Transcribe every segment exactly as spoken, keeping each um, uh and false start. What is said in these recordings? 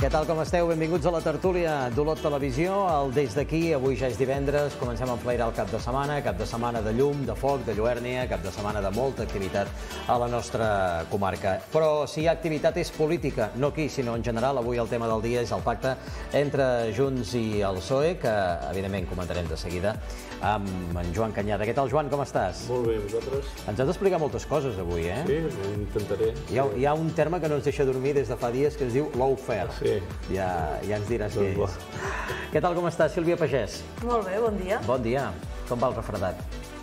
Què tal, com esteu? Benvinguts a la tertúlia d'Olot Televisió. El Des d'aquí, avui ja és divendres, comencem a enflairar el cap de setmana, cap de setmana de llum, de foc, de lluèrnia, cap de setmana de molta activitat a la nostra comarca. Però si hi ha activitat és política, no aquí, sinó en general. Avui el tema del dia és el pacte entre Junts i el P S O E, que evidentment comentarem de seguida amb en Joan Cañada. Què tal, Joan, com estàs? Molt bé, vosaltres? Ens has d'explicar moltes coses avui, eh? Sí, intentaré. Hi ha, hi ha un terme que no ens deixa dormir des de fa dies que es diu lawfare. Sí. Ja, ja ens diràs què és. Què tal, com estàs, Sílvia Pagès? Molt bé, bon dia. Bon dia. Com va el refredat?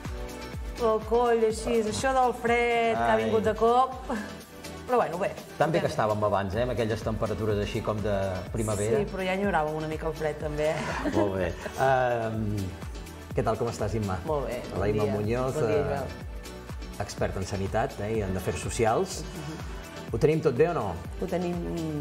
El coll, així, això del fred, que ha vingut de cop. Però bueno, bé. Tan bé que estàvem abans, eh, amb aquelles temperatures així com de primavera. Sí, però ja enyoràvem una mica el fred, també. Molt bé. Què tal, com estàs, Imma? Molt bé, bon dia. La Imma Muñoz, Bon dia, Joel. experta en sanitat i en afers socials. Ho tenim tot bé o no? Ho tenim...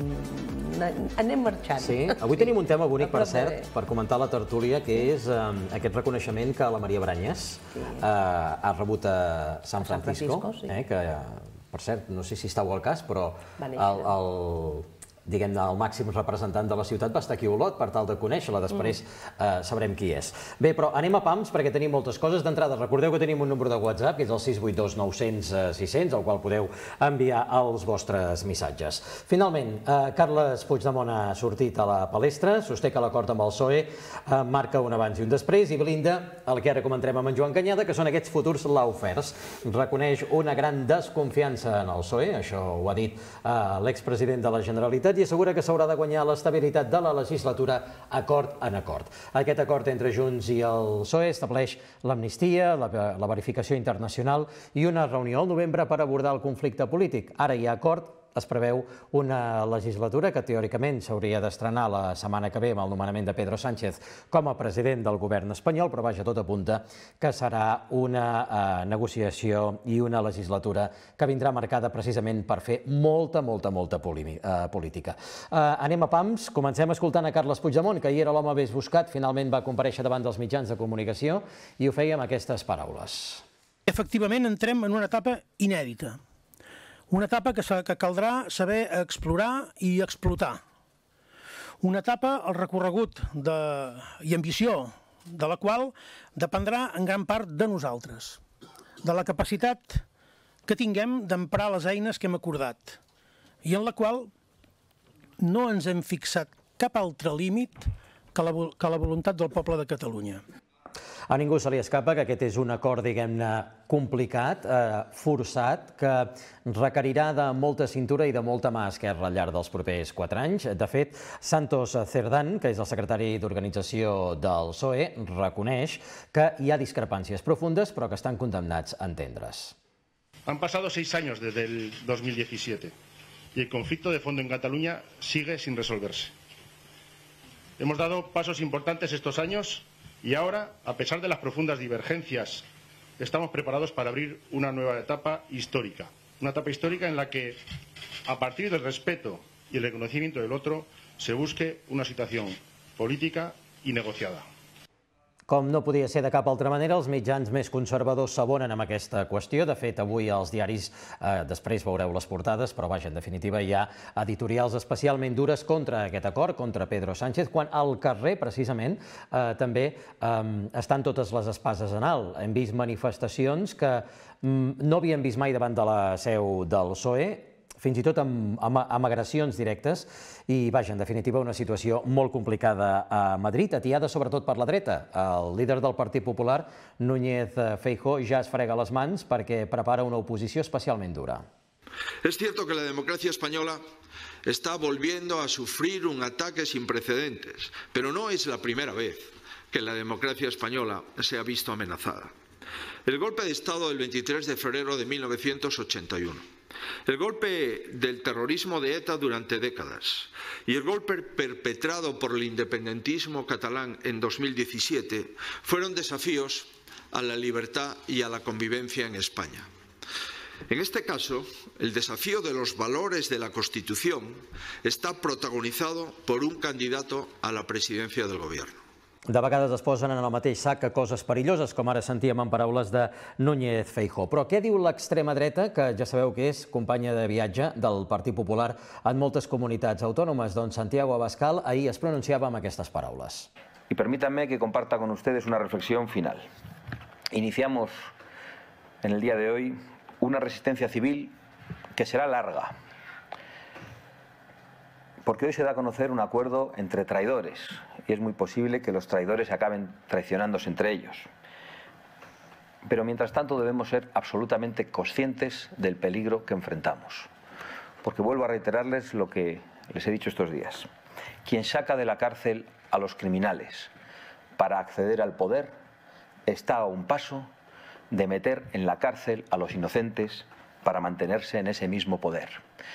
Anem marxant. Sí? Avui tenim un tema bonic, per cert, per comentar la tertúlia, que és aquest reconeixement que la Maria Brañas ha rebut a San Francisco, que, per cert, no sé si estàu al cas, però el... diguem-ne, el màxim representant de la ciutat va estar aquí a Olot per tal de conèixer-la. Després sabrem qui és. Bé, però anem a pams perquè tenim moltes coses. D'entrada, recordeu que tenim un número de WhatsApp, que és el sis vuit dos nou cents sis cents, al qual podeu enviar els vostres missatges. Finalment, Carles Puigdemont ha sortit a la palestra, sosté que l'acord amb el P S O E marca un abans i un després, i blinda el que ara comentarem amb en Joan Cañada, que són aquests futurs lawfares. Reconeix una gran desconfiança en el P S O E, això ho ha dit l'expresident de la Generalitat, i assegura que s'haurà de guanyar l'estabilitat de la legislatura acord en acord. Aquest acord entre Junts i el P S O E estableix l'amnistia, la verificació internacional i una reunió al novembre per abordar el conflicte polític. Ara hi ha acord. Es preveu una legislatura que teòricament s'hauria d'estrenar la setmana que ve amb el nomenament de Pedro Sánchez com a president del govern espanyol, però vaja, tot apunta que serà una negociació i una legislatura que vindrà marcada precisament per fer molta, molta, molta política. Anem a pams, comencem escoltant a Carles Puigdemont, que ahir era l'home més buscat, finalment va comparèixer davant dels mitjans de comunicació i ho feia amb aquestes paraules. Efectivament, entrem en una etapa inèdita. Una etapa que caldrà saber explorar i explotar. Una etapa, el recorregut i ambició de la qual dependrà en gran part de nosaltres, de la capacitat que tinguem d'emprar les eines que hem acordat i en la qual no ens hem fixat cap altre límit que la voluntat del poble de Catalunya. A ningú se li escapa que aquest és un acord, diguem-ne, complicat, forçat, que requerirà de molta cintura i de molta mà esquerra al llarg dels propers quatre anys. De fet, Santos Cerdán, que és el secretari d'Organització del P S O E, reconeix que hi ha discrepàncies profundes, però que estan condemnats a entendre's. Han pasado seis años desde el dos mil diecisiete y el conflicto de fondo en Cataluña sigue sin resolverse. Hemos dado pasos importantes estos años y ahora, a pesar de las profundas divergencias, estamos preparados para abrir una nueva etapa histórica. Una etapa histórica en la que, a partir del respeto y el reconocimiento del otro, se busque una situación política y negociada. Com no podia ser de cap altra manera, els mitjans més conservadors s'abonen amb aquesta qüestió. De fet, avui als diaris, després veureu les portades, però vaja, en definitiva hi ha editorials especialment dures contra aquest acord, contra Pedro Sánchez, quan al carrer, precisament, també estan totes les espases en alt. Hem vist manifestacions que no havíem vist mai davant de la seu del P S O E, fins i tot amb agressions directes, i, vaja, en definitiva, una situació molt complicada a Madrid, atiada sobretot per la dreta. El líder del Partit Popular, Núñez Feijóo, ja es frega les mans perquè prepara una oposició especialment dura. Es cierto que la democracia española está volviendo a sufrir un ataque sin precedentes, pero no es la primera vez que la democracia española se ha visto amenazada. El golpe de Estado del veintitrés de febrero de mil novecientos ochenta y uno, el golpe del terrorismo de ETA durante décadas y el golpe perpetrado por el independentismo catalán en dos mil diecisiete fueron desafíos a la libertad y a la convivencia en España. En este caso, el desafío de los valores de la Constitución está protagonizado por un candidato a la presidencia del Gobierno. de vegades es posen en el mateix sac que coses perilloses, com ara sentíem en paraules de Núñez Feijóo. Però què diu l'extrema dreta, que ja sabeu que és companya de viatge del Partit Popular en moltes comunitats autònomes? Doncs Santiago Abascal ahir es pronunciava amb aquestes paraules. Y permítanme que comparta con ustedes una reflexión final. Iniciamos en el día de hoy una resistencia civil que será larga, porque hoy se da a conocer un acuerdo entre traidores y es muy posible que los traidores acaben traicionándose entre ellos. Pero mientras tanto debemos ser absolutamente conscientes del peligro que enfrentamos, porque vuelvo a reiterarles lo que les he dicho estos días. Quien saca de la cárcel a los criminales para acceder al poder está a un paso de meter en la cárcel a los inocentes para mantenerse en ese mismo poder.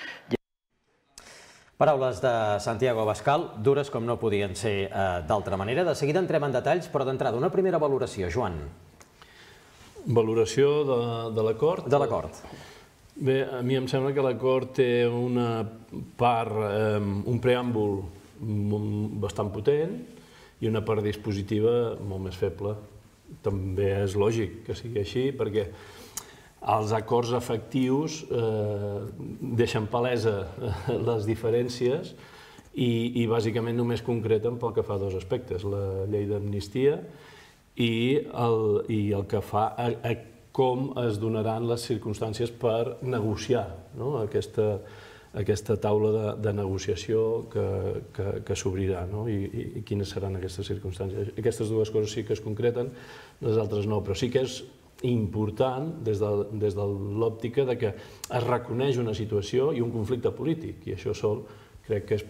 Paraules de Santiago Abascal, dures com no podien ser d'altra manera. De seguida entrem en detalls, però d'entrada una primera valoració. Joan. Valoració de l'acord? De l'acord. Bé, a mi em sembla que l'acord té una part, un preàmbul bastant potent i una part dispositiva molt més feble. També és lògic que sigui així, perquè els acords efectius deixen palesa les diferències i bàsicament només concreten pel que fa a dos aspectes, la llei d'amnistia i el que fa a com es donaran les circumstàncies per negociar aquesta taula de negociació que s'obrirà i quines seran aquestes circumstàncies. Aquestes dues coses sí que es concreten, les altres no, però sí que és important des de l'òptica que es reconeix una situació i un conflicte polític, i això sol crec que és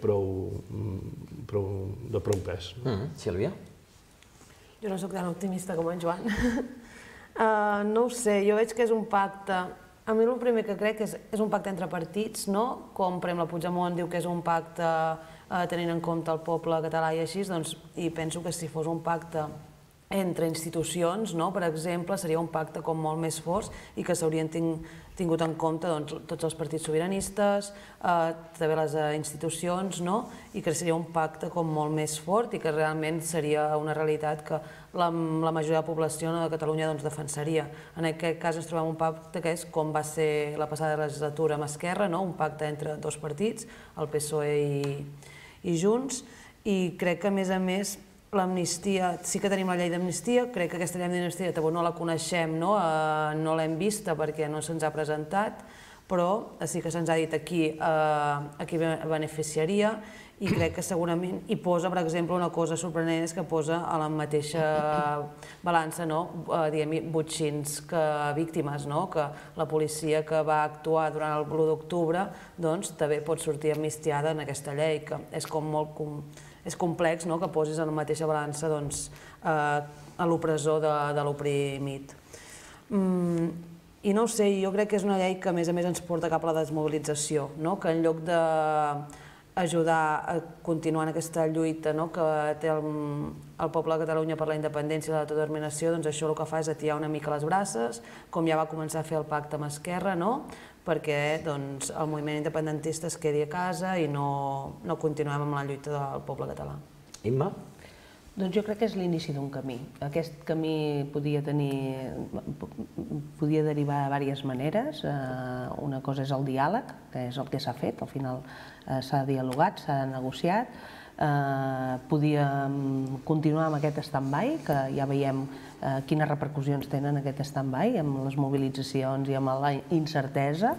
de prou pes. Sílvia? Jo no soc tan optimista com en Joan. No ho sé, jo veig que és un pacte... A mi el primer que crec és un pacte entre partits, no? Com, per exemple, Puigdemont diu que és un pacte tenint en compte el poble català i així, i penso que si fos un pacte entre institucions, per exemple, seria un pacte com molt més fort i que s'haurien tingut en compte tots els partits sobiranistes, també les institucions, i que seria un pacte com molt més fort i que realment seria una realitat que la majoria de la població de Catalunya defensaria. En aquest cas ens trobem un pacte que és com va ser la passada legislatura amb Esquerra, un pacte entre dos partits, el P S O E i Junts, i crec que a més a més l'amnistia, sí que tenim la llei d'amnistia, crec que aquesta llei d'amnistia no la coneixem, no l'hem vista perquè no se'ns ha presentat, però sí que se'ns ha dit aquí a qui beneficiaria i crec que segurament hi posa, per exemple, una cosa sorprenent és que posa a la mateixa balança botxins que víctimes, que la policia que va actuar durant l'u d'octubre també pot sortir amnistiada en aquesta llei, que és com molt... és complex que posis en la mateixa balança a l'opressor de l'oprimit. I no ho sé, jo crec que és una llei que a més a més ens porta cap a la desmobilització, que en lloc d'ajudar a continuar en aquesta lluita que té el poble de Catalunya per la independència i l'autodeterminació, doncs això el que fa és atiar una mica les braces, com ja va començar a fer el pacte amb Esquerra, perquè el moviment independentista es quedi a casa i no continuem amb la lluita del poble català. Imma? Doncs jo crec que és l'inici d'un camí. Aquest camí podia tenir... podia derivar de diverses maneres. Una cosa és el diàleg, que és el que s'ha fet, al final s'ha dialogat, s'ha negociat. Podíem continuar amb aquest stand-by, que ja veiem quines repercussions tenen aquest stand-by, amb les mobilitzacions i amb la incertesa.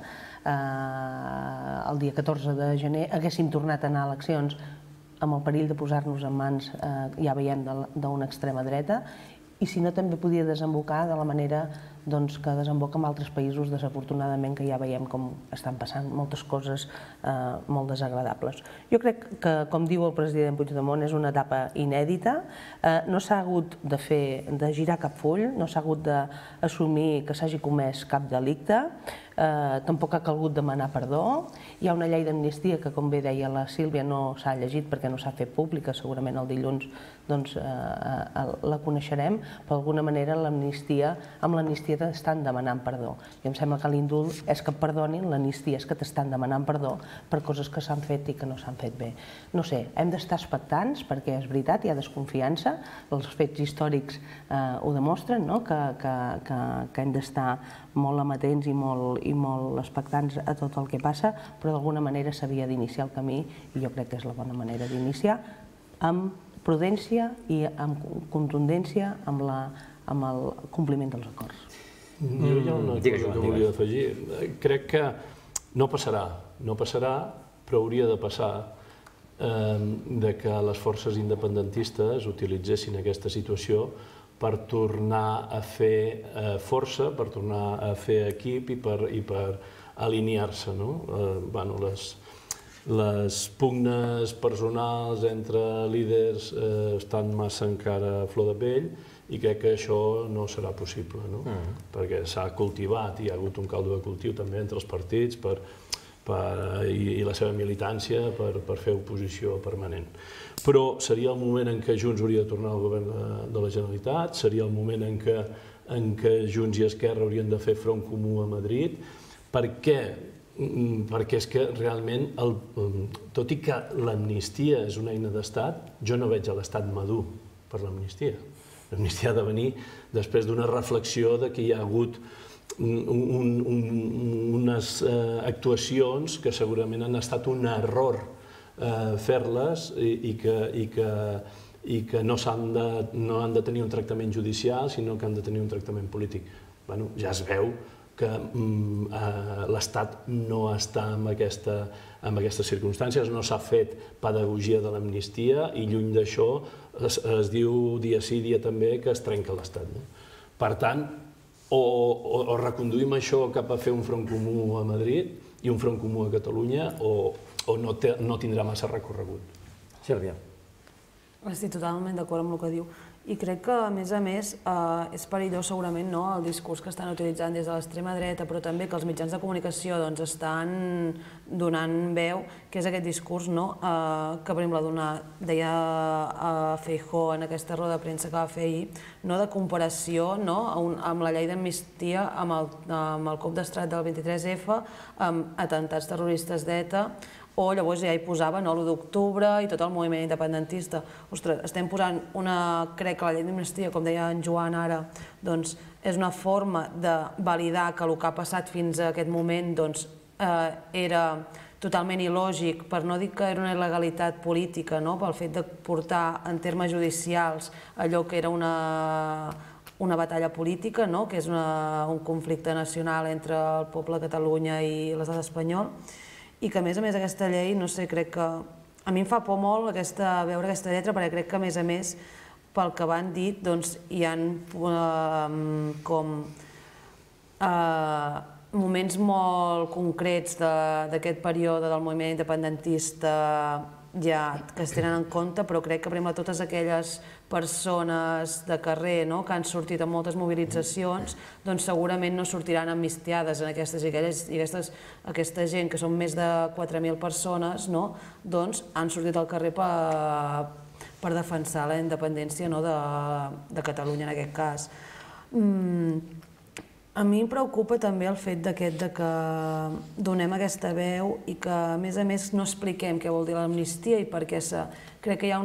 El dia catorze de gener haguéssim tornat a anar a eleccions amb el perill de posar-nos en mans, ja veiem, d'una extrema dreta, i si no també podia desembocar de la manera que desemboca en altres països, desafortunadament, que ja veiem com estan passant moltes coses molt desagradables. Jo crec que, com diu el president Puigdemont, és una etapa inèdita, no s'ha hagut de fer, de girar cap full, no s'ha hagut d'assumir que s'hagi comès cap delicte, tampoc ha calgut demanar perdó. Hi ha una llei d'amnistia que, com bé deia la Sílvia, no s'ha llegit perquè no s'ha fet pública, segurament el dilluns la coneixerem, però d'alguna manera l'amnistia, amb l'amnistia t'estan demanant perdó. I em sembla que l'indult és que et perdonin, l'amnistia és que t'estan demanant perdó per coses que s'han fet i que no s'han fet bé. No sé, hem d'estar expectants perquè és veritat, hi ha desconfiança, els fets històrics ho demostren, que hem d'estar molt amatents i molt expectants a tot el que passa, però d'alguna manera s'havia d'iniciar el camí i jo crec que és la bona manera d'iniciar amb prudència i amb contundència amb el compliment dels acords. Jo hi ha una cosa que volia afegir. Crec que no passarà, no passarà, però hauria de passar de que les forces independentistes utilitzessin aquesta situació per tornar a fer força, per tornar a fer equip i per alinear-se. Les pugnes personals entre líders estan massa encara a flor de pell i crec que això no serà possible, perquè s'ha cultivat, hi ha hagut un caldo de cultiu també entre els partits i la seva militància per fer oposició permanent. Però seria el moment en què Junts hauria de tornar al govern de la Generalitat, seria el moment en què Junts i Esquerra haurien de fer front comú a Madrid. Per què? Perquè és que realment, tot i que l'amnistia és una eina d'estat, jo no veig l'Estat madur per l'amnistia. L'amnistia ha de venir després d'una reflexió que hi ha hagut unes actuacions que segurament han estat un error fer-les i que no han de tenir un tractament judicial, sinó que han de tenir un tractament polític. Ja es veu que l'Estat no està en aquestes circumstàncies, no s'ha fet pedagogia de l'amnistia i lluny d'això es diu dia sí, dia també que es trenca l'Estat. Per tant, o reconduïm això cap a fer un front comú a Madrid i un front comú a Catalunya o no tindrà massa recorregut. Sílvia. Estic totalment d'acord amb el que diu. I crec que, a més a més, és perillós segurament el discurs que estan utilitzant des de l'extrema dreta, però també que els mitjans de comunicació estan donant veu, que és aquest discurs que, per exemple, deia Feijóo en aquesta roda de premsa que va fer ahir, de comparació amb la llei d'amnistia, amb el cop d'estat del vint-i-tres efa, amb atentats terroristes d'ETA, o llavors ja hi posava l'u d'octubre i tot el moviment independentista. Ostres, estem posant una... Crec que la llei d'amnistia, com deia en Joan ara, doncs és una forma de validar que el que ha passat fins a aquest moment era totalment il·lògic, per no dir que era una il·legalitat política, pel fet de portar en termes judicials allò que era una batalla política, que és un conflicte nacional entre el poble de Catalunya i l'estat espanyol, i que, a més a més, aquesta llei, no sé, crec que... A mi em fa por molt veure aquesta lletra, perquè crec que, a més a més, pel que van dit, doncs, hi ha com moments molt concrets d'aquest període del moviment independentista ja que es tenen en compte, però crec que, per exemple, totes aquelles persones de carrer que han sortit en moltes mobilitzacions, doncs segurament no sortiran amnistiades en aquestes i aquesta gent, que són més de quatre mil persones, doncs han sortit al carrer per defensar la independència de Catalunya, en aquest cas. A mi em preocupa també el fet que donem aquesta veu i que, a més a més, no expliquem què vol dir l'amnistia i per què crec que hi ha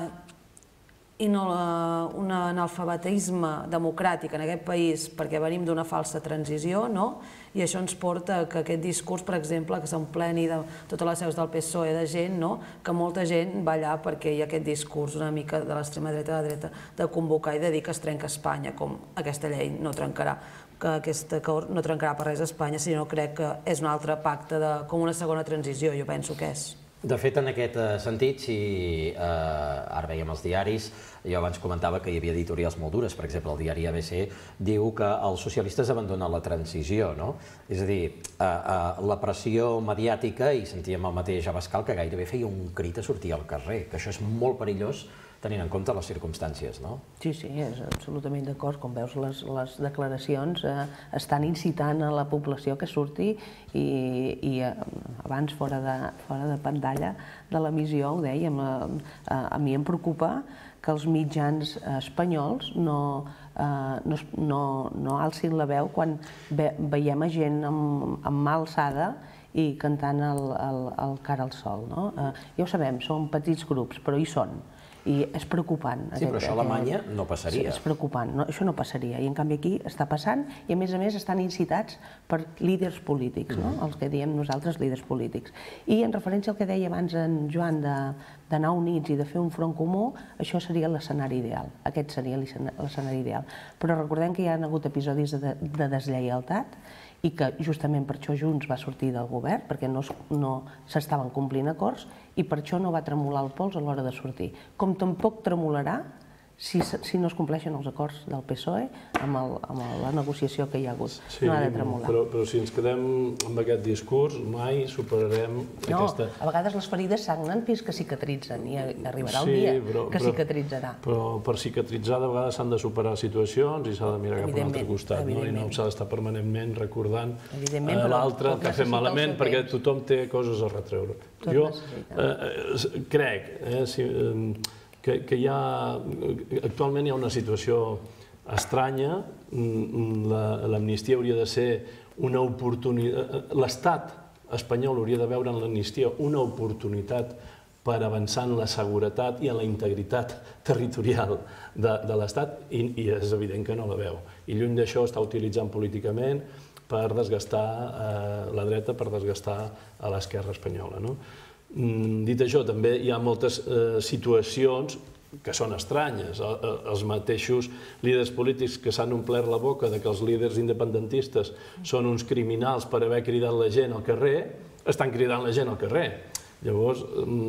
un analfabetisme democràtic en aquest país perquè venim d'una falsa transició i això ens porta que aquest discurs, per exemple, que s'empleni de totes les seus del P S O E de gent, que molta gent va allà perquè hi ha aquest discurs una mica de l'extrema dreta a la dreta de convocar i de dir que es trenca Espanya, com aquesta llei no trencarà. que aquest acord no trencarà per res a Espanya, sinó crec que és un altre pacte com una segona transició, jo penso que és. De fet, en aquest sentit, si ara veiem els diaris, jo abans comentava que hi havia editorials molt dures, per exemple, el diari A B C diu que els socialistes abandonen la transició, no? És a dir, la pressió mediàtica, i sentíem el mateix Abascal que gairebé feia un crit a sortir al carrer, que això és molt perillós tenint en compte les circumstàncies, no? Sí, sí, és absolutament d'acord. Com veus, les declaracions estan incitant a la població que surti i abans, fora de pantalla de l'emissió, ho dèiem, a mi em preocupa que els mitjans espanyols no alcin la veu quan veiem a gent amb mà alçada i cantant el Cara al Sol. Ja ho sabem, són petits grups, però hi són. I és preocupant. Sí, però això a Alemanya no passaria. Sí, és preocupant. Això no passaria. I en canvi aquí està passant i a més a més estan incitats per líders polítics, els que diem nosaltres líders polítics. I en referència al que deia abans en Joan d'anar units i de fer un front comú, això seria l'escenari ideal. Aquest seria l'escenari ideal. Però recordem que hi ha hagut episodis de deslleialtat i que justament per això Junts va sortir del govern, perquè no s'estaven complint acords i per això no va tremolar el pols a l'hora de sortir. Com tampoc tremolarà si no es compleixen els acords del P S O E amb la negociació que hi ha hagut. No ha de tremolar. Però si ens quedem amb aquest discurs, mai superarem aquesta... No, a vegades les ferides sagnen fins que cicatritzen i arribarà un dia que cicatritzarà. Però per cicatritzar de vegades s'han de superar situacions i s'ha de mirar cap a un altre costat i no s'ha d'estar permanentment recordant l'altre que ha fet malament perquè tothom té coses a retreure. Jo crec que actualment hi ha una situació estranya, l'amnistia hauria de ser una oportunitat, l'Estat espanyol hauria de veure en l'amnistia una oportunitat per avançar en la seguretat i en la integritat territorial de l'Estat i és evident que no la veu. I lluny d'això està utilitzant políticament per desgastar la dreta, per desgastar a l'esquerra espanyola. Dit això, també hi ha moltes situacions que són estranyes. Els mateixos líders polítics que s'han omplert la boca que els líders independentistes són uns criminals per haver cridat la gent al carrer, estan cridant la gent al carrer. Llavors,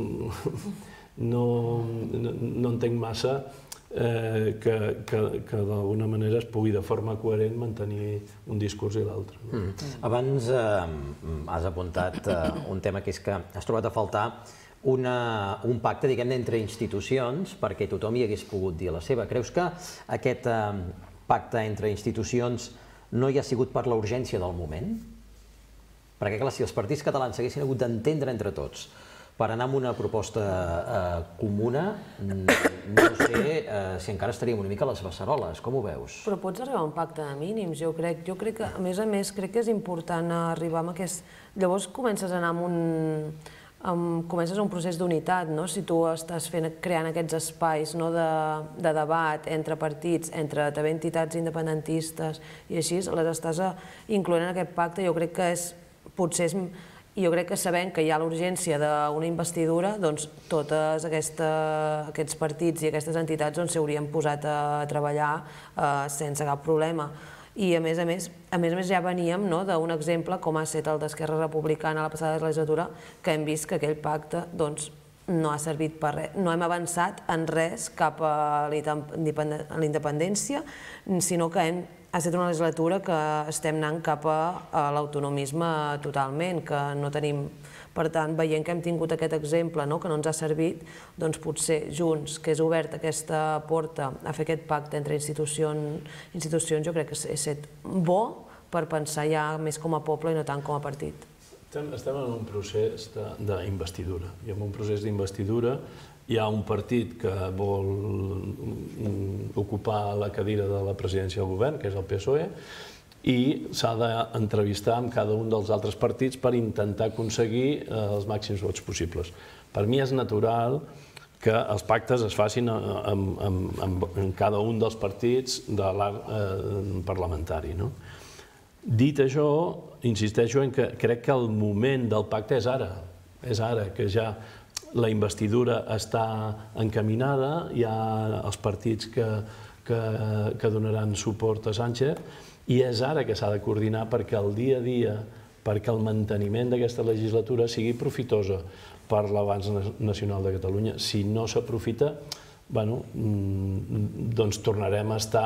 no entenc massa que d'alguna manera es pugui de forma coherent mantenir un discurs i l'altre. Abans has apuntat un tema que és que has trobat a faltar un pacte, diguem-ne, entre institucions perquè tothom hi hagués pogut dir la seva. Creus que aquest pacte entre institucions no hi ha sigut per la urgència del moment? Perquè, clar, si els partits catalans s'haguessin hagut d'entendre entre tots per anar amb una proposta comuna, no sé si encara estaríem una mica a les beceroles. Com ho veus? Però pots arribar a un pacte de mínims, jo crec. Jo crec que, a més a més, crec que és important arribar a aquest... Llavors comences a anar amb un... comences un procés d'unitat, no? Si tu estàs creant aquests espais de debat entre partits, entre també entitats independentistes i així, les estàs incloent en aquest pacte, jo crec que és... potser és... I jo crec que sabent que hi ha l'urgència d'una investidura, doncs tots aquests partits i aquestes entitats s'haurien posat a treballar sense cap problema. I a més a més, a més a més ja veníem d'un exemple com ha estat el d'Esquerra Republicana a la passada legislatura, que hem vist que aquell pacte no ha servit per res. No hem avançat en res cap a la independència, sinó que hem ha estat una legislatura que estem anant cap a l'autonomisme totalment, que no tenim... Per tant, veient que hem tingut aquest exemple que no ens ha servit, doncs potser Junts, que és obert aquesta porta a fer aquest pacte entre institucions, jo crec que és bo per pensar ja més com a poble i no tant com a partit. Estem en un procés d'investidura, i en un procés d'investidura hi ha un partit que vol ocupar la cadira de la presidència del govern, que és el P S O E, i s'ha d'entrevistar amb cada un dels altres partits per intentar aconseguir els màxims vots possibles. Per mi és natural que els pactes es facin en cada un dels partits de l'arc parlamentari. Dit això, insisteixo en que crec que el moment del pacte és ara, és ara, que ja la investidura està encaminada, hi ha els partits que donaran suport a Sánchez i és ara que s'ha de coordinar perquè el dia a dia, perquè el manteniment d'aquesta legislatura sigui profitosa per l'avanç nacional de Catalunya. Si no s'aprofita, doncs tornarem a estar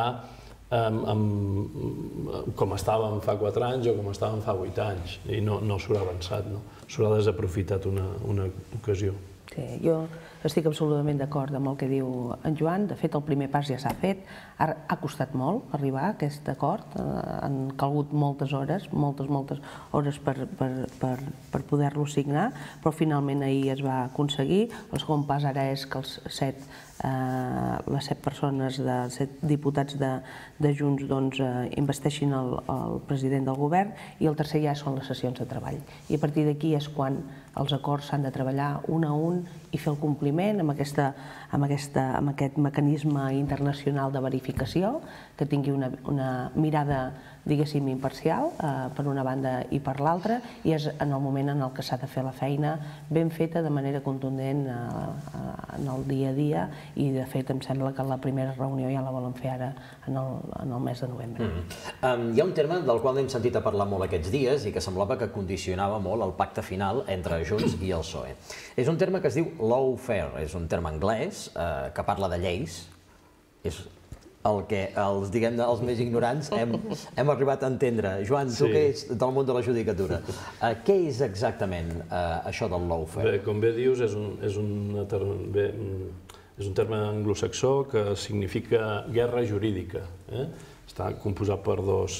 com estàvem fa quatre anys o com estàvem fa vuit anys i no s'haurà avançat, s'haurà desaprofitat una ocasió. Sí, jo estic absolutament d'acord amb el que diu en Joan. De fet, el primer pas ja s'ha fet. Ha costat molt arribar a aquest acord. Han calgut moltes hores, moltes, moltes hores per poder-lo signar, però finalment ahir es va aconseguir. El segon pas ara és que els set les set persones, set diputats de Junts investeixin el president del govern, i el tercer ja són les sessions de treball. I a partir d'aquí és quan els acords s'han de treballar un a un i fer el compliment amb aquest mecanisme internacional de verificació, que tingui una mirada, diguéssim, imparcial, per una banda i per l'altra, i és en el moment en el que s'ha de fer la feina ben feta, de manera contundent en el dia a dia, i de fet em sembla que la primera reunió ja la volen fer ara en el mes de novembre. Hi ha un terme del qual hem sentit a parlar molt aquests dies i que semblava que condicionava molt el pacte final entre Junts i el P S O E. És un terme que es diu lawfare, és un terme anglès que parla de lleis, és el que els, diguem-ne, els més ignorants hem arribat a entendre. Joan, tu que ets del món de la judicatura, què és exactament això del lawfare? Bé, com bé dius, és un terme anglosaxó que significa guerra jurídica. Està composat per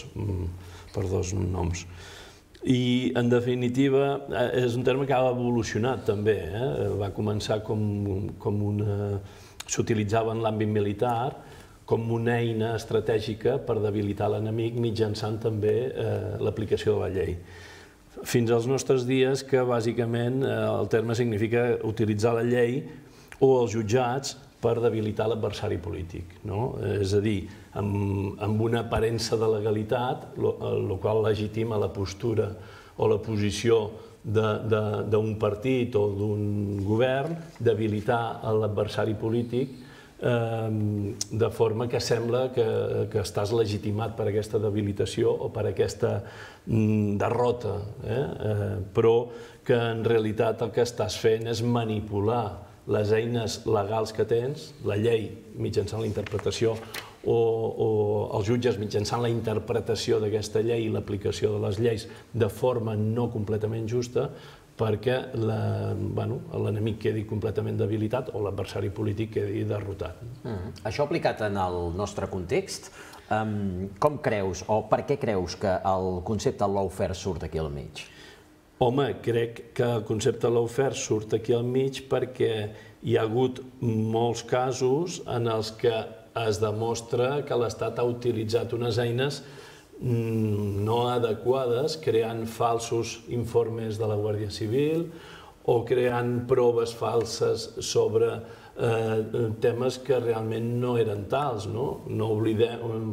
dos noms. I, en definitiva, és un terme que ha evolucionat també. Va començar com una... s'utilitzava en l'àmbit militar com una eina estratègica per debilitar l'enemic mitjançant també l'aplicació de la llei. Fins als nostres dies que, bàsicament, el terme significa utilitzar la llei o els jutjats per debilitar l'adversari polític. És a dir, amb una aparença de legalitat, el qual legitima la postura o la posició d'un partit o d'un govern, debilitar l'adversari polític de forma que sembla que estàs legitimat per aquesta debilitació o per aquesta derrota, però que en realitat el que estàs fent és manipular les eines legals que tens, la llei mitjançant la interpretació o els jutges mitjançant la interpretació d'aquesta llei i l'aplicació de les lleis de forma no completament justa, perquè l'enemic quedi completament debilitat o l'adversari polític quedi derrotat. Això aplicat en el nostre context, com creus o per què creus que el concepte lawfare surt aquí al mig? Home, crec que el concepte lawfare surt aquí al mig perquè hi ha hagut molts casos en els que es demostra que l'Estat ha utilitzat unes eines no adequades, creant falsos informes de la Guàrdia Civil o creant proves falses sobre temes que realment no eren tals. No oblidem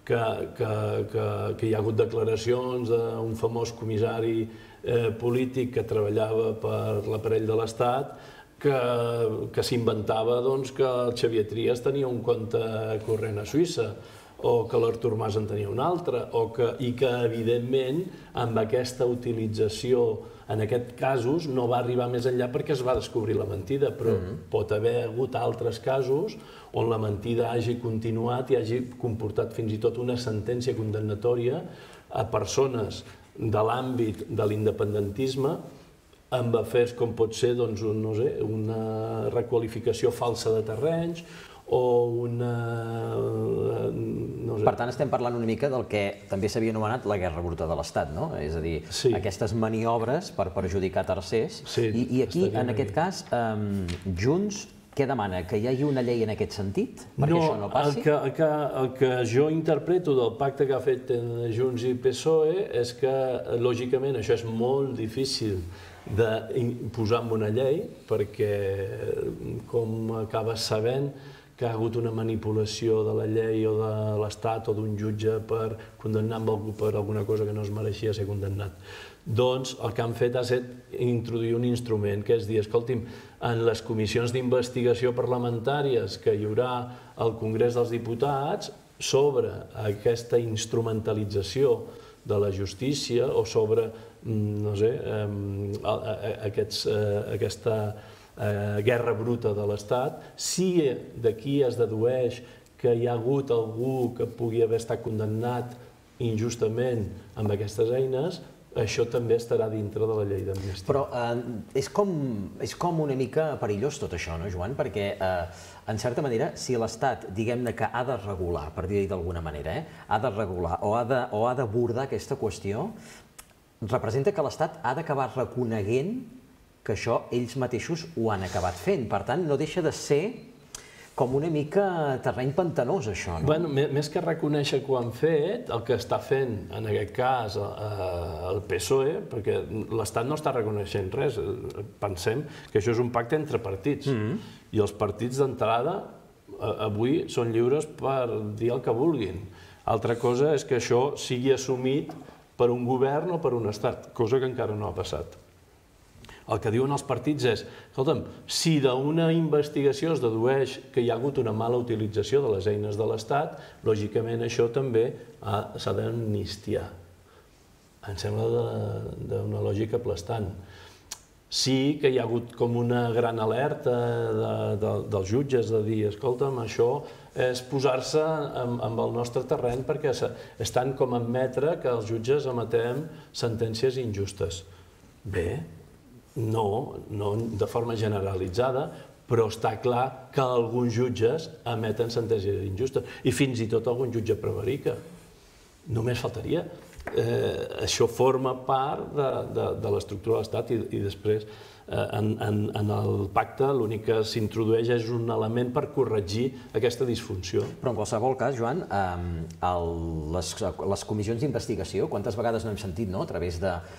que hi ha hagut declaracions d'un famós comissari polític que treballava per l'aparell de l'Estat que s'inventava que el Xavier Trias tenia un compte corrent a Suïssa o que l'Artur Mas en tenia un altre, i que, evidentment, amb aquesta utilització, en aquests casos, no va arribar més enllà perquè es va descobrir la mentida, però pot haver hagut altres casos on la mentida hagi continuat i hagi comportat fins i tot una sentència condemnatòria a persones de l'àmbit de l'independentisme amb afers com pot ser una requalificació falsa de terrenys o una... Per tant, estem parlant una mica del que també s'havia anomenat la guerra bruta de l'Estat, no? És a dir, aquestes maniobres per perjudicar tercers. I aquí, en aquest cas, Junts, què demana? Que hi hagi una llei en aquest sentit? Perquè això no passi? El que jo interpreto del pacte que ha fet Junts i P S O E és que, lògicament, això és molt difícil de posar en una llei, perquè, com acabes sabent, que ha hagut una manipulació de la llei o de l'Estat o d'un jutge per condemnar algú per alguna cosa que no es mereixia ser condemnat. Doncs el que han fet ha estat introduir un instrument, que és dir, escolti'm, en les comissions d'investigació parlamentàries que hi haurà al Congrés dels Diputats sobre aquesta instrumentalització de la justícia o sobre, no sé, aquesta guerra bruta de l'Estat, si d'aquí es dedueix que hi ha hagut algú que pugui haver estat condemnat injustament amb aquestes eines, això també estarà dintre de la llei d'amnistia. Però és com una mica perillós tot això, no, Joan? Perquè, en certa manera, si l'Estat, diguem-ne que ha de regular, per dir-ho d'alguna manera, ha de regular o ha d'abordar aquesta qüestió, representa que l'Estat ha d'acabar reconeguent que això ells mateixos ho han acabat fent. Per tant, no deixa de ser com una mica terreny pantanós, això, no? Bueno, més que reconèixer que ho han fet, el que està fent, en aquest cas, el P S O E, perquè l'Estat no està reconeixent res, pensem que això és un pacte entre partits, i els partits d'entrada avui són lliures per dir el que vulguin. Altra cosa és que això sigui assumit per un govern o per un estat, cosa que encara no ha passat. El que diuen els partits és, escolta'm, si d'una investigació es dedueix que hi ha hagut una mala utilització de les eines de l'Estat, lògicament això també s'ha d'amnistiar. Em sembla d'una lògica aplastant. Sí que hi ha hagut com una gran alerta dels jutges de dir, escolta'm, això és posar-se en el nostre terreny perquè estan com a admetre que els jutges emetem sentències injustes. Bé, no, no de forma generalitzada, però està clar que alguns jutges emeten sentències injustes i fins i tot algun jutge prevarica. Només faltaria. Això forma part de l'estructura de l'Estat i després en el pacte l'únic que s'introdueix és un element per corregir aquesta disfunció. Però en qualsevol cas, Joan, les comissions d'investigació, quantes vegades no hem sentit a través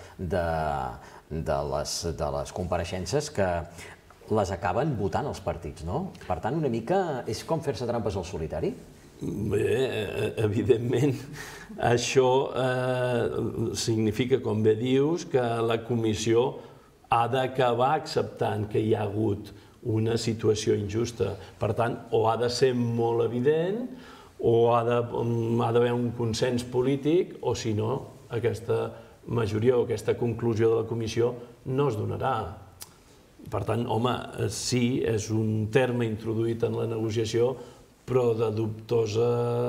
de les compareixences que les acaben votant els partits, no? Per tant, una mica és com fer-se trampes al solitari? Bé, evidentment, això significa, com bé dius, que la comissió ha d'acabar acceptant que hi ha hagut una situació injusta. Per tant, o ha de ser molt evident, o ha d'haver un consens polític, o si no, aquesta majoria o aquesta conclusió de la comissió no es donarà. Per tant, home, sí, és un terme introduït en la negociació, però de dubtosa...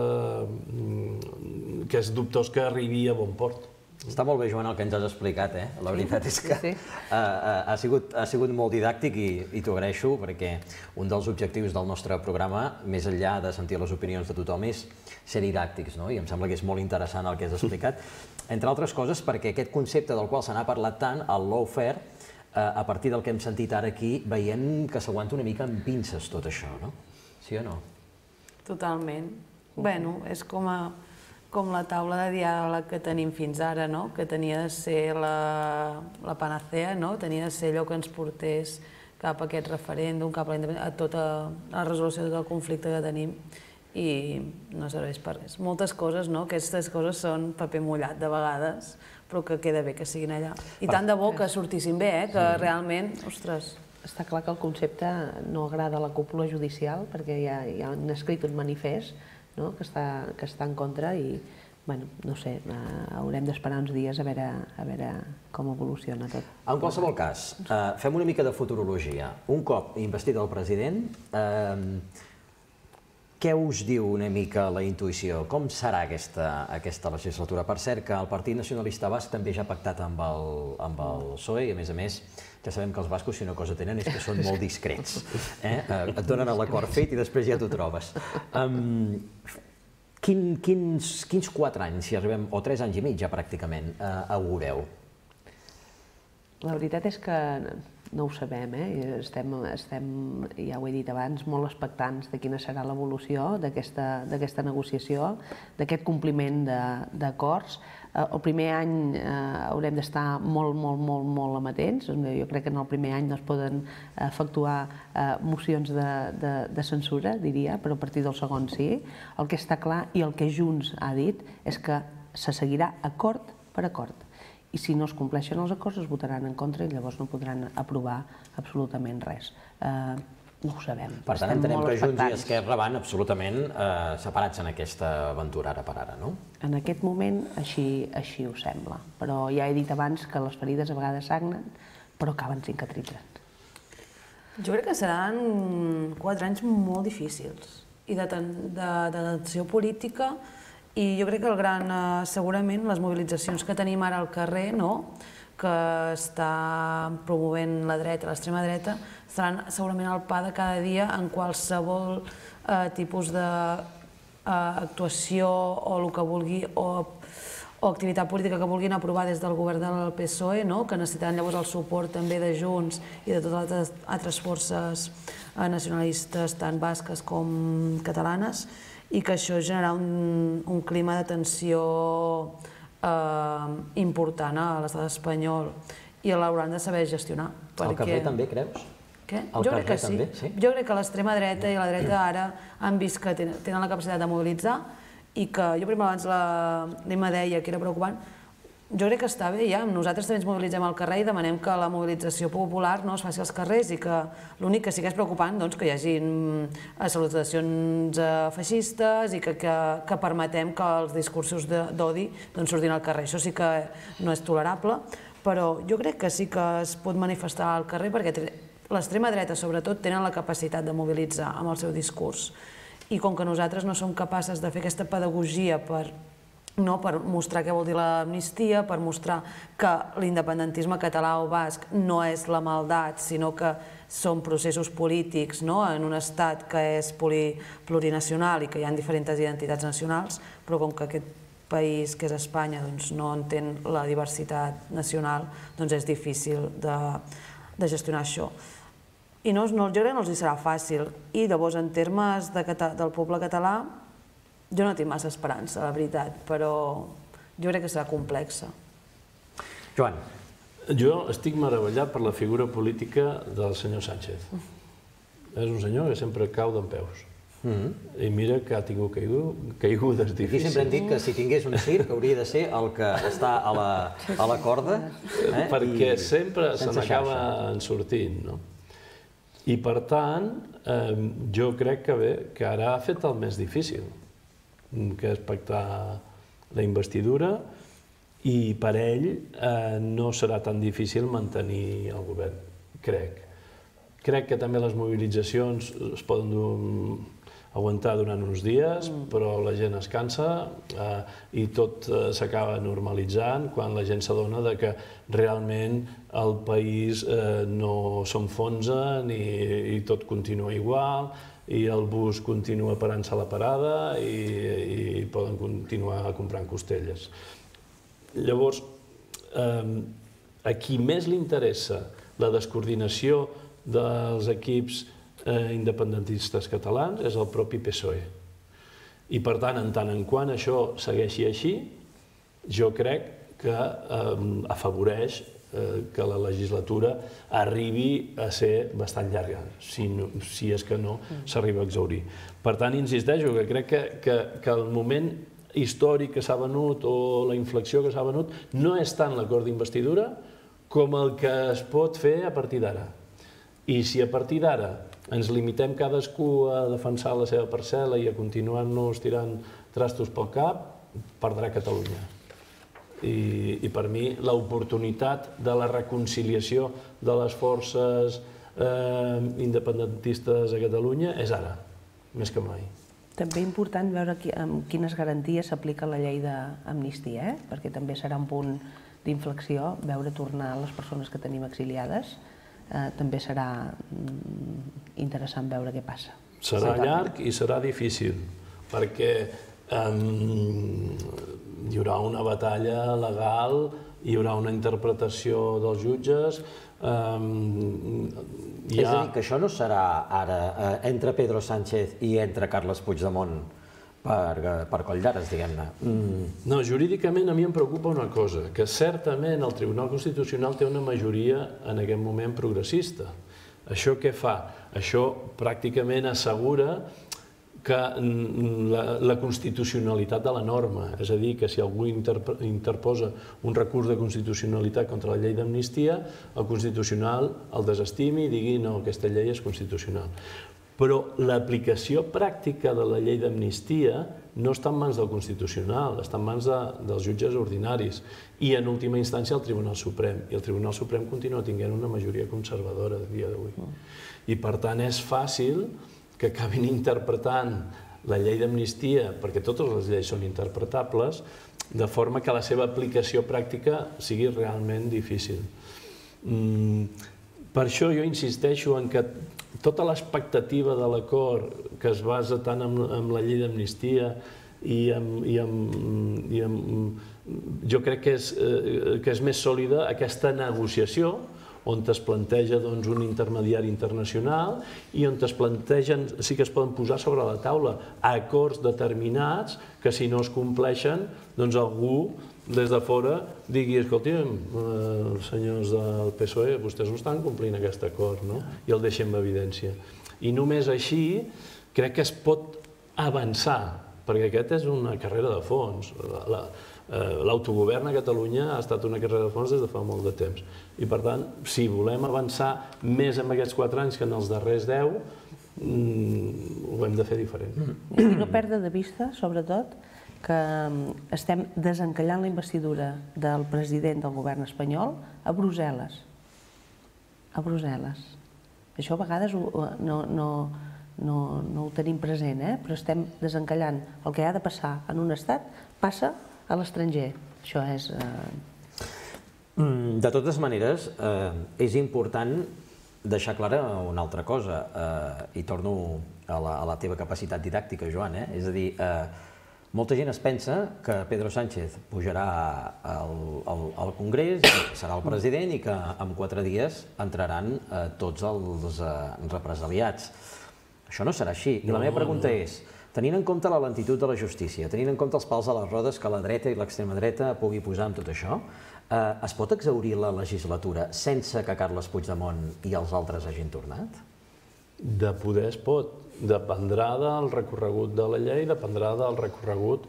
que és dubtós que arribi a bon port. Està molt bé, Joan, el que ens has explicat, eh? La veritat és que ha sigut molt didàctic i t'ho agraeixo, perquè un dels objectius del nostre programa, més enllà de sentir les opinions de tothom, és ser didàctics, no? I em sembla que és molt interessant el que has explicat, entre altres coses perquè aquest concepte del qual se n'ha parlat tant, el lawfare, a partir del que hem sentit ara aquí, veiem que s'aguanta una mica amb pinces tot això, no? Sí o no? Totalment. Bueno, és com la taula de diàleg que tenim fins ara, que tenia de ser la panacea, tenia de ser allò que ens portés cap a aquest referèndum, cap a tota la resolució del conflicte que tenim, i no serveix per res. Moltes coses, aquestes coses són paper mullat de vegades, però que queda bé que siguin allà. I tant de bo que sortissin bé, que realment, ostres... Està clar que el concepte no agrada a la cúpula judicial, perquè ja han escrit un manifest que està en contra i, bueno, no sé, haurem d'esperar uns dies a veure com evoluciona tot. En qualsevol cas, fem una mica de futurologia. Un cop investit el president, què us diu una mica la intuïció? Com serà aquesta legislatura? Per cert, que el Partit Nacionalista Basc també ja ha pactat amb el P S O E i, a més a més, ja sabem que els bascos, si una cosa tenen, és que són molt discrets. Et donen l'acord fet i després ja t'ho trobes. Quins quatre anys, si arribem, o tres anys i mig ja pràcticament, augureu? La veritat és que no ho sabem, estem, ja ho he dit abans, molt expectants de quina serà l'evolució d'aquesta negociació, d'aquest compliment d'acords. El primer any haurem d'estar molt, molt, molt, molt amatents. Jo crec que en el primer any no es poden efectuar mocions de censura, diria, però a partir del segon sí. El que està clar i el que Junts ha dit és que se seguirà acord per acord. I si no es compleixen els acords es votaran en contra i llavors no podran aprovar absolutament res. No ho sabem. Per tant, entenem que Junts i Esquerra van absolutament separats en aquesta aventura ara per ara, no? En aquest moment així ho sembla. Però ja he dit abans que les ferides a vegades sagnen, però acaben cicatritzant. Jo crec que seran quatre anys molt difícils i de tensió política I jo crec que el gran, segurament, les mobilitzacions que tenim ara al carrer, que està promovent la dreta, l'extrema dreta, seran segurament el pa de cada dia en qualsevol tipus d'actuació o el que vulgui, o activitat política que vulguin aprovar des del govern del P S O E, que necessitaran llavors el suport també de Junts i de totes les altres forces nacionalistes, tant basques com catalanes, i que això generarà un clima de tensió important a l'estat espanyol i l'hauran de saber gestionar. Al carrer també, creus? Què? Jo crec que sí. Jo crec que l'extrema dreta i la dreta ara han vist que tenen la capacitat de mobilitzar i que, jo primer abans l'Emma deia que era preocupant, jo crec que està bé ja, nosaltres també ens mobilitzem al carrer i demanem que la mobilització popular es faci als carrers i que l'únic que sí que és preocupant que hi hagi salutacions feixistes i que permetem que els discursos d'odi surtin al carrer. Això sí que no és tolerable, però jo crec que sí que es pot manifestar al carrer perquè l'extrema dreta, sobretot, tenen la capacitat de mobilitzar amb el seu discurs. I com que nosaltres no som capaces de fer aquesta pedagogia per mostrar què vol dir l'amnistia, per mostrar que l'independentisme català o basc no és la maldat, sinó que són processos polítics en un estat que és plurinacional i que hi ha diferents identitats nacionals, però com que aquest país, que és Espanya, no entén la diversitat nacional, doncs és difícil de gestionar això. I jo crec que no els hi serà fàcil. I llavors, en termes del poble català, jo no tinc massa esperança, la veritat, però jo crec que serà complexa. Joan. Jo estic meravellat per la figura política del senyor Sánchez. És un senyor que sempre cau dempeus. I mira que ha tingut caigudes difícils. Aquí sempre hem dit que si tingués un circ hauria de ser el que està a la corda. Perquè sempre se n'acaba sortint, no? I per tant, jo crec que bé, que ara ha fet el més difícil, que és pactar la investidura, i per ell no serà tan difícil mantenir el govern, crec. Crec que també les mobilitzacions es poden aguantar durant uns dies, però la gent es cansa i tot s'acaba normalitzant quan la gent s'adona que realment el país no s'enfonsa i tot continua igual, i el bus continua parant-se a la parada i poden continuar comprant costelles. Llavors, a qui més li interessa la descoordinació dels equips independentistes catalans és el propi P S O E. I per tant, en tant en quant això segueixi així, jo crec que afavoreix que la legislatura arribi a ser bastant llarga, si és que no s'arriba a exhaurir. Per tant, insisteixo que crec que el moment històric que s'ha venut o la inflexió que s'ha venut no és tant l'acord d'investidura com el que es pot fer a partir d'ara. I si a partir d'ara ens limitem cadascú a defensar la seva parcel·la i a continuar-nos tirant trastos pel cap, perdrà Catalunya. I per mi l'oportunitat de la reconciliació de les forces independentistes a Catalunya és ara, més que mai. També important veure amb quines garanties s'aplica la llei d'amnistia, perquè també serà un punt d'inflexió veure tornar les persones que tenim exiliades. També serà interessant veure què passa. Serà llarg i serà difícil, perquè hi haurà una batalla legal, hi haurà una interpretació dels jutges. És a dir, que això no serà ara entre Pedro Sánchez i entre Carles Puigdemont per Colldares, diguem-ne. No, jurídicament a mi em preocupa una cosa, que certament el Tribunal Constitucional té una majoria en aquest moment progressista. Això què fa? Això pràcticament assegura que la constitucionalitat de la norma, és a dir, que si algú interposa un recurs de constitucionalitat contra la llei d'amnistia, el Constitucional el desestimi i digui no, aquesta llei és constitucional. Però l'aplicació pràctica de la llei d'amnistia no està en mans del Constitucional, està en mans dels jutges ordinaris i, en última instància, el Tribunal Suprem. I el Tribunal Suprem continua tenint una majoria conservadora a dia d'avui. I, per tant, és fàcil que acabin interpretant la llei d'amnistia, perquè totes les lleis són interpretables, de forma que la seva aplicació pràctica sigui realment difícil. Per això jo insisteixo en que tota l'expectativa de l'acord, que es basa tant en la llei d'amnistia i jo crec que és més sòlida aquesta negociació, on es planteja un intermediari internacional i on es plantegen, sí que es poden posar sobre la taula acords determinats que si no es compleixen, doncs algú des de fora digui, escolti'm, senyors del P S O E, vostès no estan complint aquest acord, i el deixem en evidència. I només així crec que es pot avançar, perquè aquesta és una carrera de fons. L'autogovern a Catalunya ha estat una carrera de fons des de fa molt de temps. I per tant, si volem avançar més en aquests quatre anys que en els darrers deu, ho hem de fer diferent. I no perdre de vista, sobretot, que estem desencallant la investidura del president del govern espanyol a Brussel·les. A Brussel·les. Això a vegades no ho tenim present, però estem desencallant. El que ha de passar en un estat passa a l'estranger. Això és... De totes maneres, és important deixar clara una altra cosa, i torno a la teva capacitat didàctica, Joan, és a dir, molta gent es pensa que Pedro Sánchez pujarà al Congrés, serà el president i que en quatre dies entraran tots els represaliats. Això no serà així. I la meva pregunta és, tenint en compte la lentitud de la justícia, tenint en compte els pals a les rodes que la dreta i l'extrema dreta pugui posar en tot això, es pot exhaurir la legislatura sense que Carles Puigdemont i els altres hagin tornat? De poder es pot. Dependrà del recorregut de la llei, dependrà del recorregut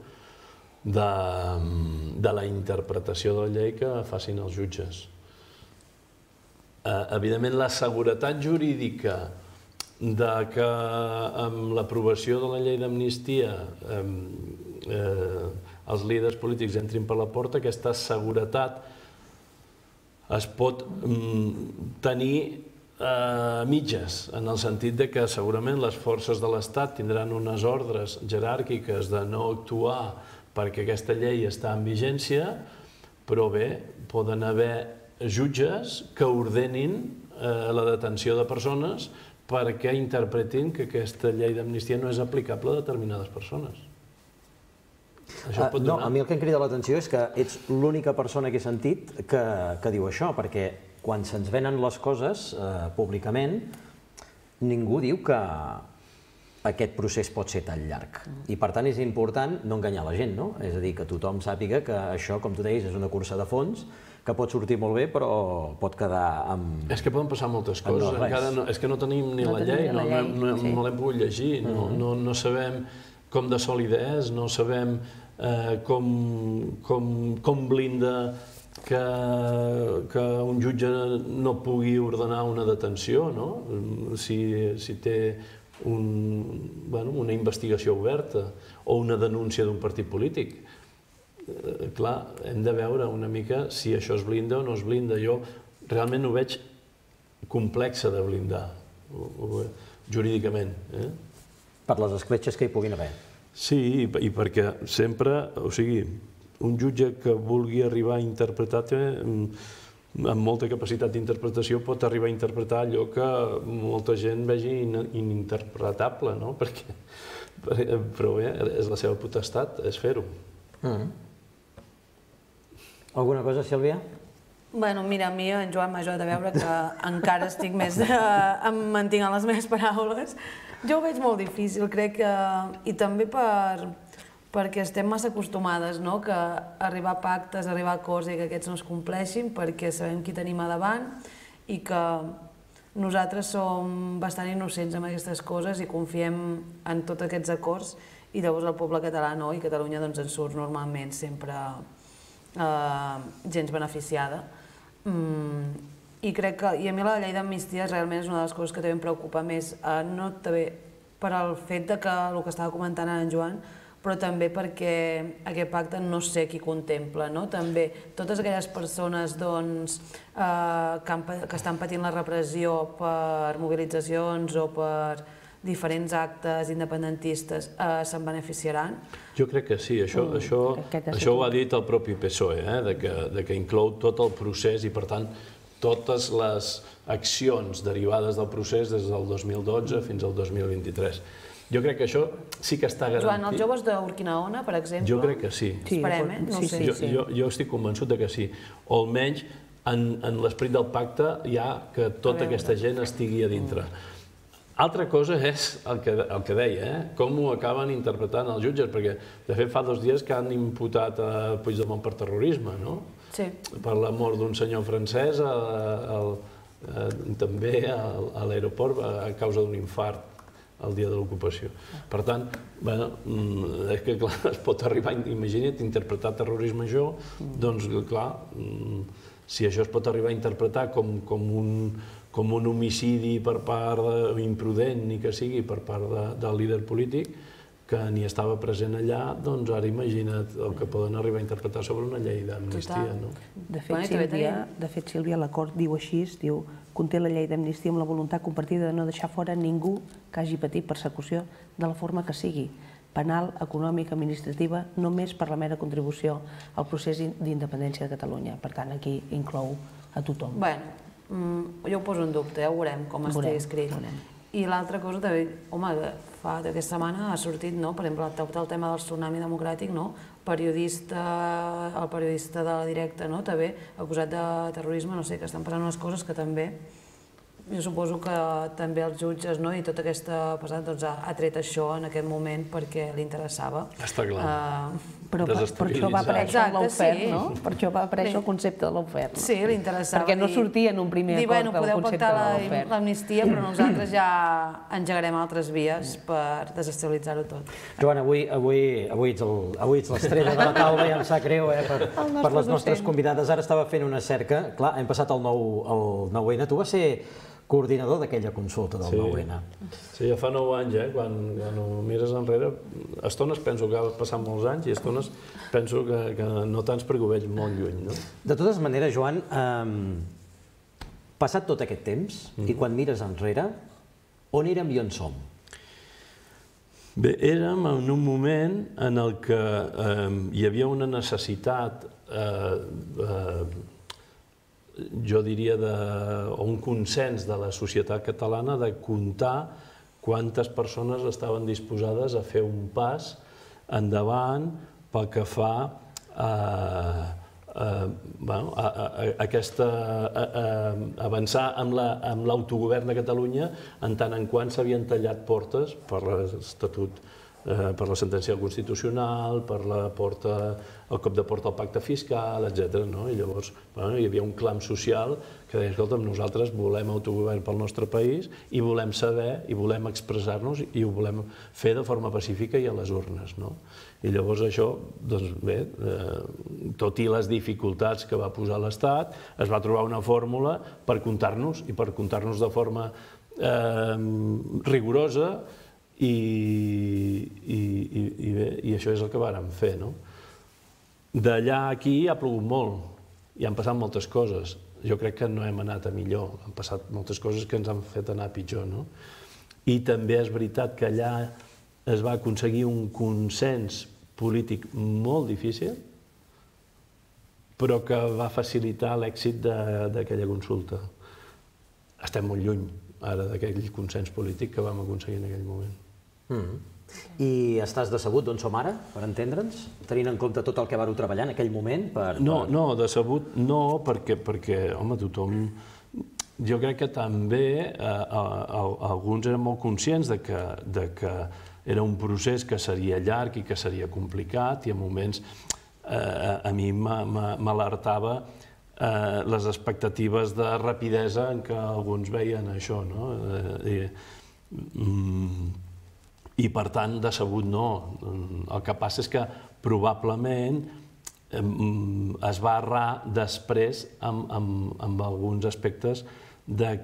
de la interpretació de la llei que facin els jutges. Evidentment, la seguretat jurídica de que amb l'aprovació de la llei d'amnistia els líders polítics entrin per la porta, aquesta seguretat es pot tenir a mitges, en el sentit que segurament les forces de l'Estat tindran unes ordres jeràrquiques de no actuar perquè aquesta llei està en vigència, però bé, poden haver jutges que ordenin la detenció de persones perquè interpretin que aquesta llei d'amnistia no és aplicable a determinades persones. No, a mi el que em crida l'atenció és que ets l'única persona que he sentit que diu això, perquè quan se'ns venen les coses públicament, ningú diu que aquest procés pot ser tan llarg. I per tant és important no enganyar la gent, no? És a dir, que tothom sàpiga que això, com tu deies, és una cursa de fons, que pot sortir molt bé, però pot quedar amb... És que poden passar moltes coses. És que no tenim ni la llei, no l'hem pogut llegir, no sabem com de sòlida és, no sabem com blinda que un jutge no pugui ordenar una detenció, si té una investigació oberta o una denúncia d'un partit polític. Clar, hem de veure una mica si això es blinda o no es blinda. Jo realment ho veig complexa de blindar, jurídicament. Per les escletxes que hi puguin haver. Sí, i perquè sempre, o sigui, un jutge que vulgui arribar a interpretar amb molta capacitat d'interpretació pot arribar a interpretar allò que molta gent vegi ininterpretable, no? Però bé, és la seva potestat, és fer-ho. Alguna cosa, Sílvia? Bueno, mira, a mi en Joan m'ajuda a veure que encara estic més... em mantinc en les meves paraules. Jo ho veig molt difícil, crec que... I també perquè estem massa acostumades, no?, que arribar a pactes, arribar a acords i que aquests no es compleixin, perquè sabem qui tenim a davant i que nosaltres som bastant innocents amb aquestes coses i confiem en tots aquests acords i llavors el poble català no, i Catalunya doncs en surt normalment sempre gens beneficiada. I crec que, i a mi la llei d'amnistia realment és una de les coses que també em preocupa més, no també per al fet que el que estava comentant en Joan, però també perquè aquest pacte no sé qui contempla, no? També totes aquelles persones que estan patint la repressió per mobilitzacions o per diferents actes independentistes se'n beneficiaran? Jo crec que sí, això ho ha dit el propi P S O E, que inclou tot el procés i, per tant, totes les accions derivades del procés des del dos mil dotze fins al dos mil vint-i-tres. Jo crec que això sí que està garantit. Joan, els joves d'Urquinaona, per exemple? Jo crec que sí. Esperem, eh? No ho sé. Jo estic convençut que sí. O almenys en l'esperit del pacte hi ha que tota aquesta gent estigui a dintre. Altra cosa és el que deia, com ho acaben interpretant els jutges, perquè de fet fa dos dies que han imputat a Puigdemont per terrorisme, no? Sí. Per la mort d'un senyor francès també a l'aeroport a causa d'un infart el dia de l'ocupació. Per tant, és que clar, es pot arribar, imagina't, interpretar terrorisme això, doncs clar, si això es pot arribar a interpretar com un homicidi per part imprudent, ni que sigui per part del líder polític, que ni estava present allà, doncs ara imagina't el que poden arribar a interpretar sobre una llei d'amnistia. De fet, Sílvia, l'acord diu així, diu conté la llei d'amnistia amb la voluntat compartida de no deixar fora ningú que hagi patit persecució de la forma que sigui, penal, econòmica, administrativa, només per la mera contribució al procés d'independència de Catalunya. Per tant, aquí inclou a tothom. Bé, jo ho poso en dubte, ja ho veurem com estigui escrit. I l'altra cosa també, home, fa d'aquesta setmana ha sortit, per exemple, el tema del tsunami democràtic, el periodista de la Directa també acusat de terrorisme, no sé, que estan passant unes coses que també, jo suposo que també els jutges i tota aquesta passada ha tret això en aquest moment perquè li interessava. Està clar. Però per això va aparèixer l'ofert, no? Per això va aparèixer el concepte de l'ofert. Sí, li interessava. Perquè no sortia en un primer acord podeu del concepte de l'ofert. pactar l'amnistia, però nosaltres ja engegarem altres vies per desestabilitzar-ho tot. Joan, avui ets l'estrella de la taula i em sap greu per les nostres convidades. Ara estava fent una cerca. Clar, hem passat el nou ene. Tu vas ser coordinador d'aquella consulta del nou ene. Sí, ja fa nou anys, eh? Quan ho mires enrere, a estones penso que ha passat molts anys i a estones penso que no tants perquè ho veig molt lluny, no? De totes maneres, Joan, passat tot aquest temps i quan mires enrere, on érem i on som? Bé, érem en un moment en el que hi havia una necessitat jo diria, un consens de la societat catalana de comptar quantes persones estaven disposades a fer un pas endavant pel que fa a avançar amb l'autogovern de Catalunya en tant en quant s'havien tallat portes per l'Estatut, per la sentència constitucional, per el cop de porta al pacte fiscal, etcètera. I llavors hi havia un clam social que deia, escolta'm, nosaltres volem autogovern pel nostre país i volem saber i volem expressar-nos i ho volem fer de forma pacífica i a les urnes. I llavors això, doncs bé, tot i les dificultats que va posar l'Estat, es va trobar una fórmula per comptar-nos i per comptar-nos de forma rigorosa i això és el que vàrem fer. D'allà a aquí ha plogut molt i han passat moltes coses. Jo crec que no hem anat a millor, han passat moltes coses que ens han fet anar a pitjor. I també és veritat que allà es va aconseguir un consens polític molt difícil, però que va facilitar l'èxit d'aquella consulta. Estem molt lluny ara d'aquell consens polític que vam aconseguir en aquell moment. I estàs decebut d'on som ara, per entendre'ns? Tenint en compte tot el que vareu treballar en aquell moment? No, no, decebut no, perquè, home, tothom... Jo crec que també alguns eren molt conscients que era un procés que seria llarg i que seria complicat i en moments a mi m'alertava les expectatives de rapidesa en què alguns veien això, no? I, per tant, decebut no. El que passa és que probablement es va errar després amb alguns aspectes de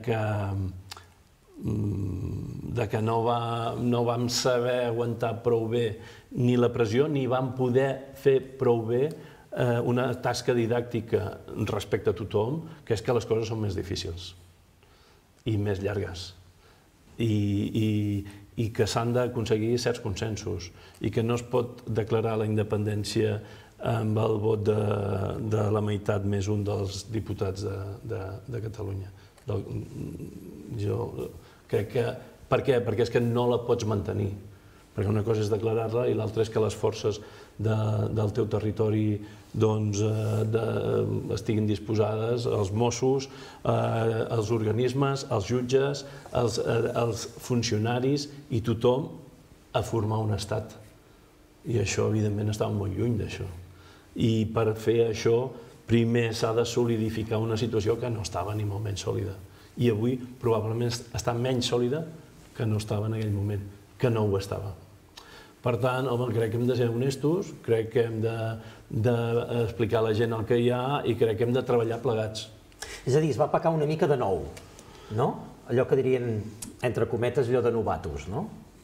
que no vam saber aguantar prou bé ni la pressió ni vam poder fer prou bé una tasca didàctica respecte a tothom, que és que les coses són més difícils i més llargues. i que s'han d'aconseguir certs consensos i que no es pot declarar la independència amb el vot de la meitat més un dels diputats de Catalunya. Jo crec que... Per què? Perquè és que no la pots mantenir. Perquè una cosa és declarar-la i l'altra és que les forces del teu territori estiguin disposades, els Mossos, els organismes, els jutges, els funcionaris i tothom a formar un estat. I això, evidentment, estava molt lluny d'això. I per fer això, primer s'ha de solidificar una situació que no estava ni molt menys sòlida. I avui probablement està menys sòlida que no estava en aquell moment, que no ho estava. Per tant, home, crec que hem de ser honestos, crec que hem d'explicar a la gent el que hi ha i crec que hem de treballar plegats. És a dir, es va pecar una mica de nou, no? Allò que dirien, entre cometes, allò de novatos, no?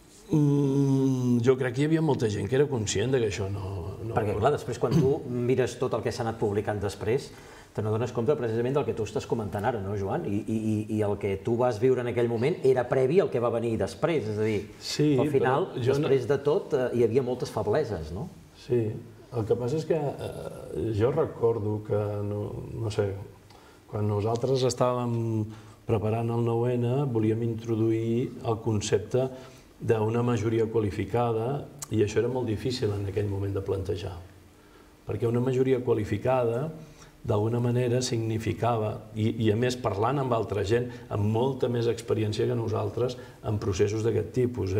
Jo crec que hi havia molta gent que era conscient que això no... Perquè, clar, després, quan tu mires tot el que s'ha anat publicant després, te n'adones compte precisament del que tu estàs comentant ara, no, Joan? I el que tu vas viure en aquell moment era previ al que va venir després, és a dir, al final, després de tot, hi havia moltes febleses, no? Sí, el que passa és que jo recordo que, no sé, quan nosaltres estàvem preparant el nou ene, volíem introduir el concepte d'una majoria qualificada i això era molt difícil en aquell moment de plantejar. Perquè una majoria qualificada d'alguna manera significava, i a més parlant amb altra gent amb molta més experiència que nosaltres en processos d'aquest tipus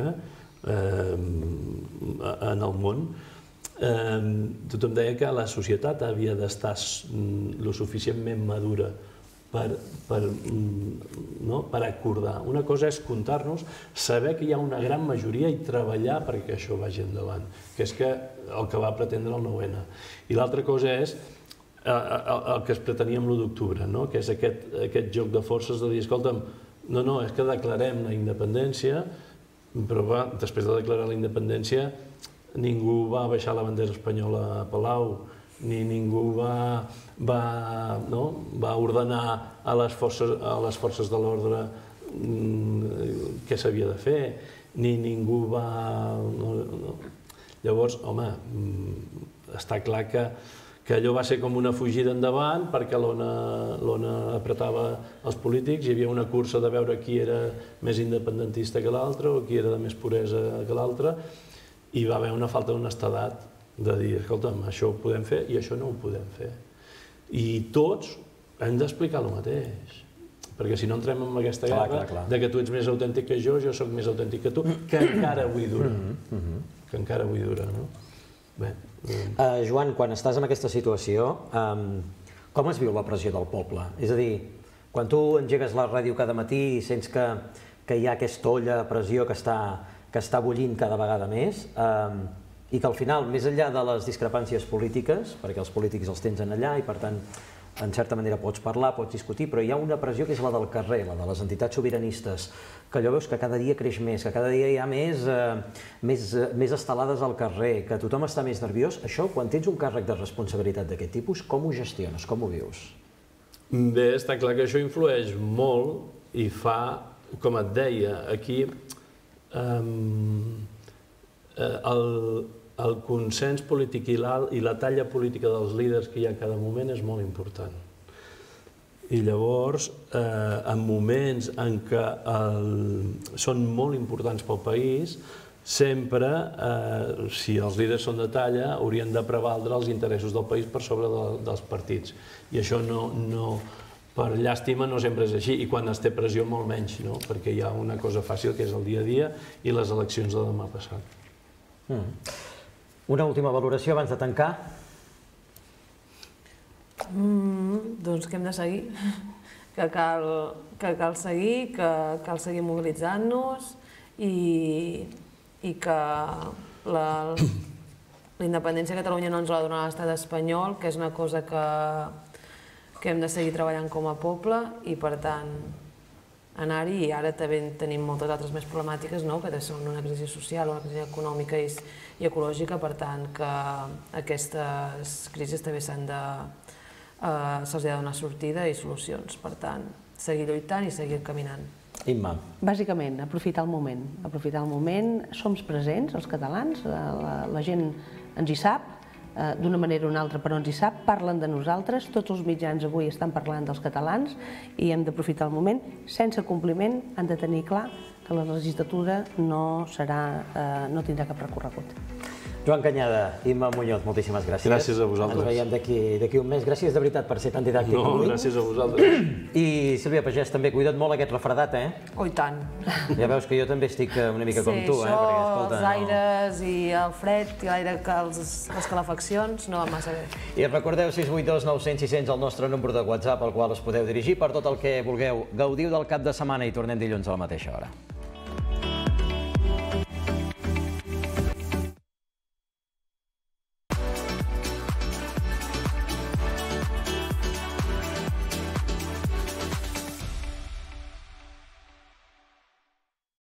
en el món, tothom deia que la societat havia d'estar lo suficientment madura per acordar. Una cosa és comptar-nos, saber que hi ha una gran majoria i treballar perquè això vagi endavant, que és el que va pretendre el nou ene. I l'altra cosa és el que es pretenia amb l'u d'octubre, que és aquest joc de forces de dir, escolta'm, no, no, és que declarem la independència, però després de declarar la independència ningú va baixar la bandera espanyola a Palau, ni ningú va ordenar a les forces de l'ordre què s'havia de fer, ni ningú va... Llavors, home, està clar que que allò va ser com una fugida endavant perquè l'ona apretava els polítics, hi havia una cursa de veure qui era més independentista que l'altre o qui era de més puresa que l'altre, i va haver una falta d'honestedat de dir, escolta'm, això ho podem fer i això no ho podem fer. I tots hem d'explicar el mateix, perquè si no entrem en aquesta guerra de que tu ets més autèntic que jo, jo soc més autèntic que tu, que encara avui dura. Que encara avui dura, no? Bé... Joan, quan estàs en aquesta situació, com es viu la pressió del poble? És a dir, quan tu engegues la ràdio cada matí i sents que hi ha aquesta olla de pressió que està bullint cada vegada més i que al final, més enllà de les discrepàncies polítiques, perquè els polítics els tens allà i per tant, en certa manera pots parlar, pots discutir, però hi ha una pressió que és la del carrer, la de les entitats sobiranistes, que allò veus que cada dia creix més, que cada dia hi ha més estelades al carrer, que tothom està més nerviós. Això, quan tens un càrrec de responsabilitat d'aquest tipus, com ho gestiones, com ho vius? Bé, està clar que això influeix molt i fa, com et deia, aquí el consens polític i la talla política dels líders que hi ha a cada moment és molt important. I llavors, en moments en què són molt importants pel país, sempre, si els líders són de talla, haurien de prevaldre els interessos del país per sobre dels partits. I això no, per llàstima, no sempre és així, i quan es té pressió molt menys, perquè hi ha una cosa fàcil que és el dia a dia i les eleccions de demà passat. Una última valoració abans de tancar? Doncs que hem de seguir, que cal seguir, que cal seguir mobilitzant-nos i que la independència de Catalunya no ens la donarà l'estat espanyol, que és una cosa que hem de seguir treballant com a poble i, per tant, anar-hi. I ara també tenim moltes altres més problemàtiques, que són una crisi social, una crisi econòmica i ecològica, per tant, que aquestes crisis també s'han de se'ls ha de donar sortida i solucions. Per tant, seguir lluitant i seguir caminant. Imma. Bàsicament, aprofitar el moment. Aprofitar el moment, som presents, els catalans, la gent ens hi sap, d'una manera o una altra, però ens hi sap, parlen de nosaltres, tots els mitjans avui estan parlant dels catalans i hem d'aprofitar el moment. Sense compliment, han de tenir clar que la legislatura no serà, no tindrà cap recorregut. Joan Cañada, Imma Muñoz, moltíssimes gràcies. Gràcies a vosaltres. Ens veiem d'aquí un mes. Gràcies de veritat per ser tan didàctic avui. No, gràcies a vosaltres. I Sílvia Pagès, també cuida't molt aquest refredat, eh? Oh, i tant. Ja veus que jo també estic una mica com tu, eh? Sí, això, els aires i el fred i l'aire, les calefaccions, no van massa bé. I recordeu sis vuit dos nou cents sis cents el nostre número de WhatsApp al qual us podeu dirigir per tot el que vulgueu. Gaudiu del cap de setmana i tornem dilluns a la mateixa hora.